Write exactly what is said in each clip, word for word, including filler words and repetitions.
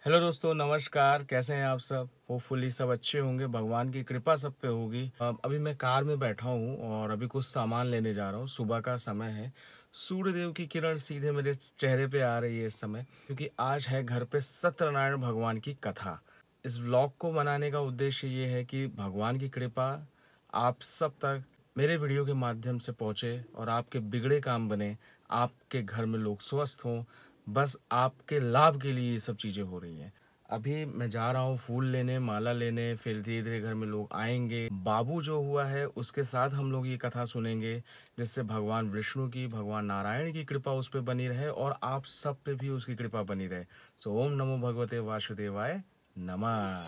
Hello दोस्तों, नमस्कार। कैसे हैं आप सब? होपफुली सब अच्छे होंगे, भगवान की कृपा सब पे होगी। अब अभी मैं कार में बैठा हूँ और अभी कुछ सामान लेने जा रहा हूँ। सुबह का समय है, सूर्यदेव की किरण सीधे मेरे चेहरे पे आ रही है इस समय, क्योंकि आज है घर पे सत्यनारायण भगवान की कथा। इस व्लॉग को बनाने का उद्देश्य ये है कि भगवान की कृपा आप सब तक मेरे वीडियो के माध्यम से पहुँचे और आपके बिगड़े काम बने, आपके घर में लोग स्वस्थ हों। बस आपके लाभ के लिए ये सब चीज़ें हो रही हैं। अभी मैं जा रहा हूँ फूल लेने, माला लेने, फिर धीरे धीरे घर में लोग आएंगे। बाबू जो हुआ है उसके साथ हम लोग ये कथा सुनेंगे, जिससे भगवान विष्णु की, भगवान नारायण की कृपा उस पर बनी रहे और आप सब पे भी उसकी कृपा बनी रहे। सो ओम नमो भगवते वासुदेवाय नमः।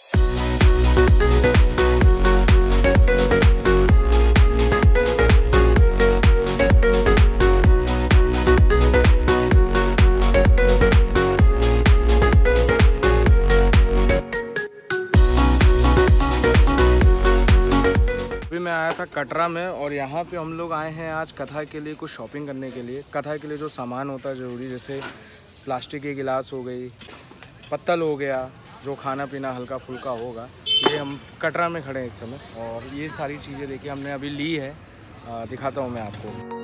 मैं आया था कटरा में और यहाँ पे हम लोग आए हैं आज कथा के लिए, कुछ शॉपिंग करने के लिए। कथा के लिए जो सामान होता है ज़रूरी, जैसे प्लास्टिक की गिलास हो गई, पत्तल हो गया, जो खाना पीना हल्का फुल्का होगा, ये हम कटरा में खड़े हैं इस समय। और ये सारी चीज़ें देखिए हमने अभी ली है, आ, दिखाता हूँ मैं आपको।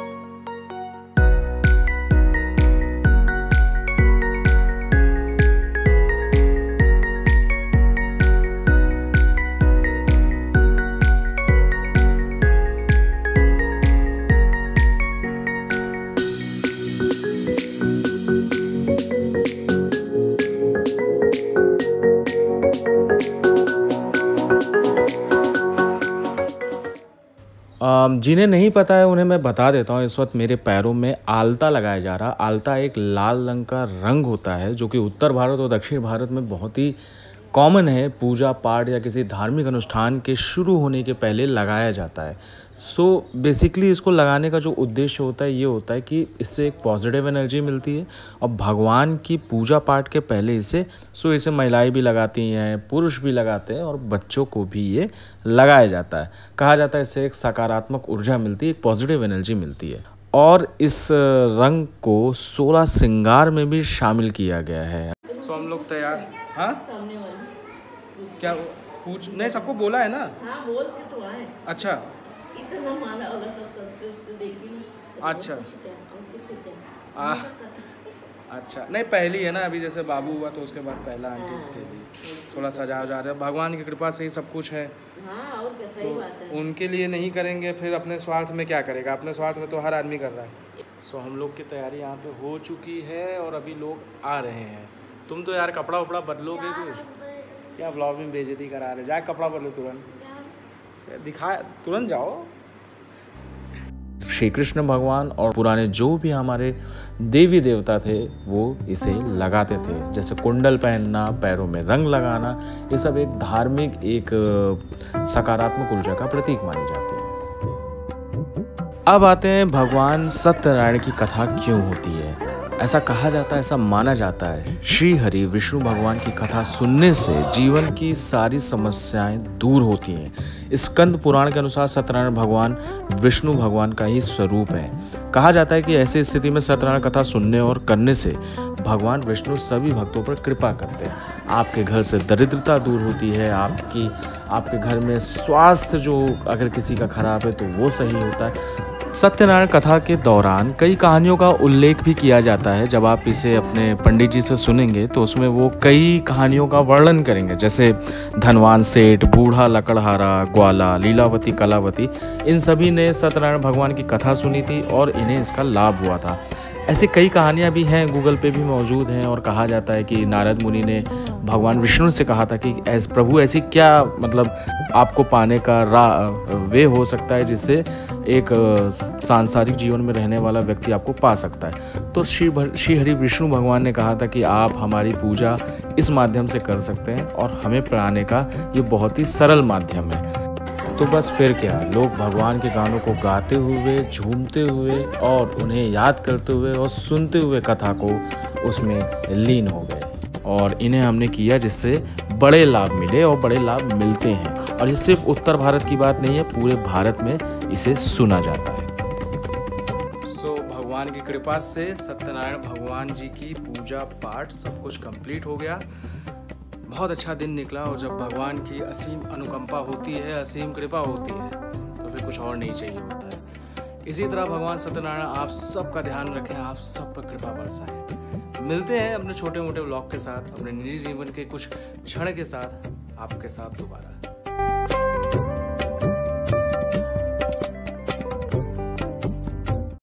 जिन्हें नहीं पता है उन्हें मैं बता देता हूँ। इस वक्त मेरे पैरों में आलता लगाया जा रहा है। आलता एक लाल रंग का रंग होता है जो कि उत्तर भारत और दक्षिण भारत में बहुत ही कॉमन है। पूजा पाठ या किसी धार्मिक अनुष्ठान के शुरू होने के पहले लगाया जाता है। सो so, बेसिकली इसको लगाने का जो उद्देश्य होता है ये होता है कि इससे एक पॉजिटिव एनर्जी मिलती है और भगवान की पूजा पाठ के पहले इसे सो so, इसे महिलाएं भी लगाती हैं, पुरुष भी लगाते हैं और बच्चों को भी ये लगाया जाता है। कहा जाता है इससे एक सकारात्मक ऊर्जा मिलती है, एक पॉजिटिव एनर्जी मिलती है। और इस रंग को सोलह श्रृंगार में भी शामिल किया गया है। सो so, हम लोग तैयार। हाँ, क्या पूछ नहीं, सबको बोला है ना? हाँ, बोल के तो आए। अच्छा माला वाला सब देखी। अच्छा आ, अच्छा नहीं, पहली है ना अभी, जैसे बाबू हुआ तो उसके बाद पहला आंटी, इसके लिए थोड़ा सजा जा रहा है। भगवान की कृपा से ही सब कुछ है। हाँ, और क्या, सही बात है। उनके लिए नहीं करेंगे फिर अपने स्वार्थ में क्या करेगा? अपने स्वार्थ में तो हर आदमी कर रहा है। सो हम लोग की तैयारी यहाँ पे हो चुकी है और अभी लोग आ रहे हैं। तुम तो यार कपड़ा उपड़ा बदलोगे कुछ? क्या ब्लॉग में बेइज्जती करा रहे? जाए कपड़ा बदलो तुरंत, दिखा तुरंत जाओ। श्री कृष्ण भगवान और पुराने जो भी हमारे देवी देवता थे वो इसे लगाते थे। जैसे कुंडल पहनना, पैरों में रंग लगाना, ये सब एक धार्मिक, एक सकारात्मक ऊर्जा का प्रतीक मानी जाती है। अब आते हैं भगवान सत्यनारायण की कथा क्यों होती है। ऐसा कहा जाता है, ऐसा माना जाता है, श्री हरि विष्णु भगवान की कथा सुनने से जीवन की सारी समस्याएं दूर होती हैं। स्कंद पुराण के अनुसार सत्यनारायण भगवान विष्णु भगवान का ही स्वरूप है। कहा जाता है कि ऐसी स्थिति में सत्यनारायण कथा सुनने और करने से भगवान विष्णु सभी भक्तों पर कृपा करते हैं। आपके घर से दरिद्रता दूर होती है, आपकी आपके घर में स्वास्थ्य जो अगर किसी का खराब है तो वो सही होता है। सत्यनारायण कथा के दौरान कई कहानियों का उल्लेख भी किया जाता है। जब आप इसे अपने पंडित जी से सुनेंगे तो उसमें वो कई कहानियों का वर्णन करेंगे, जैसे धनवान सेठ, बूढ़ा लकड़हारा, ग्वाला, लीलावती, कलावती, इन सभी ने सत्यनारायण भगवान की कथा सुनी थी और इन्हें इसका लाभ हुआ था। ऐसी कई कहानियाँ भी हैं, गूगल पे भी मौजूद हैं। और कहा जाता है कि नारद मुनि ने भगवान विष्णु से कहा था कि ऐस प्रभु ऐसी क्या मतलब आपको पाने का राह वे हो सकता है जिससे एक सांसारिक जीवन में रहने वाला व्यक्ति आपको पा सकता है। तो श्री श्री हरि विष्णु भगवान ने कहा था कि आप हमारी पूजा इस माध्यम से कर सकते हैं और हमें पाने का ये बहुत ही सरल माध्यम है। तो बस फिर क्या, लोग भगवान के गानों को गाते हुए, झूमते हुए और उन्हें याद करते हुए और सुनते हुए कथा को उसमें लीन हो गए। और इन्हें हमने किया जिससे बड़े लाभ मिले और बड़े लाभ मिलते हैं। और ये सिर्फ उत्तर भारत की बात नहीं है, पूरे भारत में इसे सुना जाता है। सो भगवान भगवान की कृपा से सत्यनारायण भगवान जी की पूजा पाठ सब कुछ कंप्लीट हो गया। बहुत अच्छा दिन निकला, और जब भगवान की असीम अनुकंपा होती है, असीम कृपा होती है, तो फिर कुछ और नहीं चाहिए होता है। इसी तरह भगवान सत्यनारायण आप सबका ध्यान रखें, आप सब पर कृपा बरसाएं। मिलते हैं अपने छोटे मोटे व्लॉग के साथ, अपने निजी जीवन के कुछ क्षण के साथ आपके साथ दोबारा।